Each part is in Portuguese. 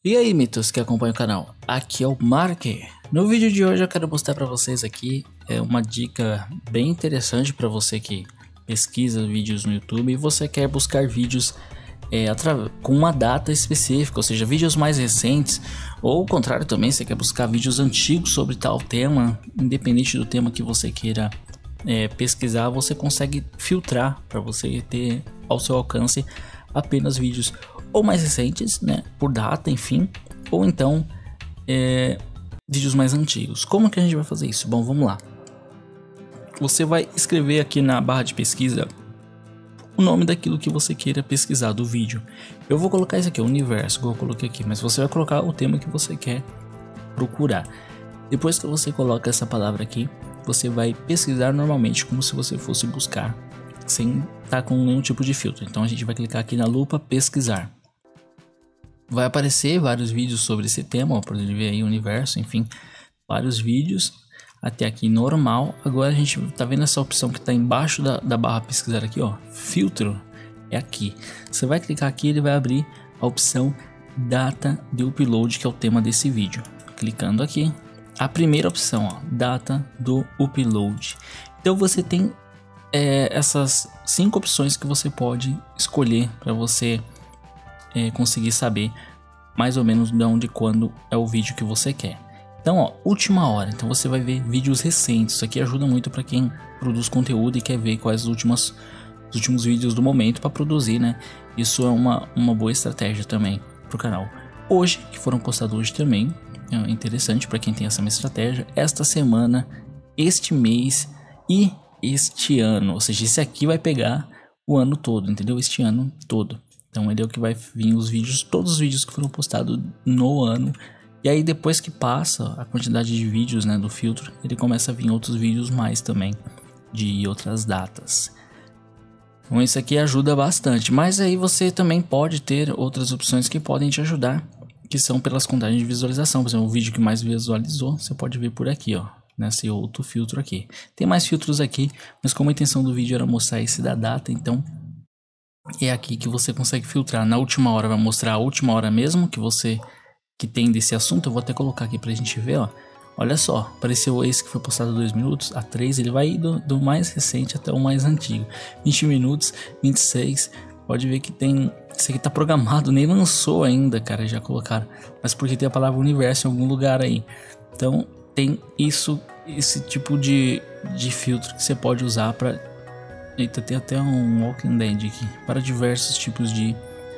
E aí, mitos que acompanham o canal, aqui é o Mark. No vídeo de hoje eu quero mostrar para vocês aqui uma dica bem interessante para você que pesquisa vídeos no YouTube e você quer buscar vídeos com uma data específica, ou seja, vídeos mais recentes, ou o contrário também, você quer buscar vídeos antigos sobre tal tema, independente do tema que você queira pesquisar, você consegue filtrar para você ter ao seu alcance apenas vídeos ou mais recentes, né, por data, enfim, ou então vídeos mais antigos. Como que a gente vai fazer isso? Bom, vamos lá. Você vai escrever aqui na barra de pesquisa o nome daquilo que você queira pesquisar do vídeo. Eu vou colocar isso aqui, o universo, que eu coloquei aqui, mas você vai colocar o tema que você quer procurar. Depois que você coloca essa palavra aqui, você vai pesquisar normalmente como se você fosse buscar, sem estar com nenhum tipo de filtro. Então a gente vai clicar aqui na lupa pesquisar. Vai aparecer vários vídeos sobre esse tema, pode ver aí universo, enfim, vários vídeos até aqui normal. Agora a gente tá vendo essa opção que está embaixo da barra pesquisar aqui, ó, filtro, é aqui. Você vai clicar aqui, ele vai abrir a opção data de upload, que é o tema desse vídeo. Clicando aqui, a primeira opção, ó, data do upload. Então você tem essas 5 opções que você pode escolher para você conseguir saber mais ou menos de onde e quando é o vídeo que você quer. Então, ó, última hora, então você vai ver vídeos recentes. Isso aqui ajuda muito para quem produz conteúdo e quer ver quais os últimos vídeos do momento para produzir, né? Isso é uma boa estratégia também para o canal. Hoje, que foram postados hoje também, é interessante para quem tem essa mesma estratégia. Esta semana, este mês e este ano, ou seja, esse aqui vai pegar o ano todo, entendeu? Este ano todo. Então ele é o que vai vir os vídeos, todos os vídeos que foram postados no ano. E aí depois que passa a quantidade de vídeos, né, do filtro, ele começa a vir outros vídeos mais também, de outras datas. Então isso aqui ajuda bastante, mas aí você também pode ter outras opções que podem te ajudar, que são pelas contagens de visualização. Por exemplo, o vídeo que mais visualizou, você pode ver por aqui, ó, nesse outro filtro aqui. Tem mais filtros aqui, mas como a intenção do vídeo era mostrar esse da data, então é aqui que você consegue filtrar. Na última hora vai mostrar a última hora mesmo que tem desse assunto. Eu vou até colocar aqui pra gente ver, ó. Olha só, apareceu esse que foi postado há 2 minutos, a 3, ele vai do mais recente até o mais antigo. 20 minutos, 26, pode ver que tem... Esse aqui tá programado, nem lançou ainda, cara, já colocaram. Mas porque tem a palavra universo em algum lugar aí. Então tem esse tipo de filtro que você pode usar para... Eita, tem até um Walking Dead aqui, para diversos tipos de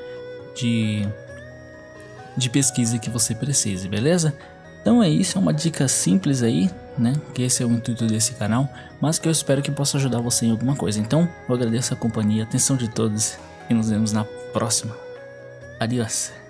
pesquisa que você precise, beleza? Então é isso, é uma dica simples aí, né? Que esse é o intuito desse canal, mas que eu espero que possa ajudar você em alguma coisa. Então eu agradeço a companhia, a atenção de todos e nos vemos na próxima. Adiós.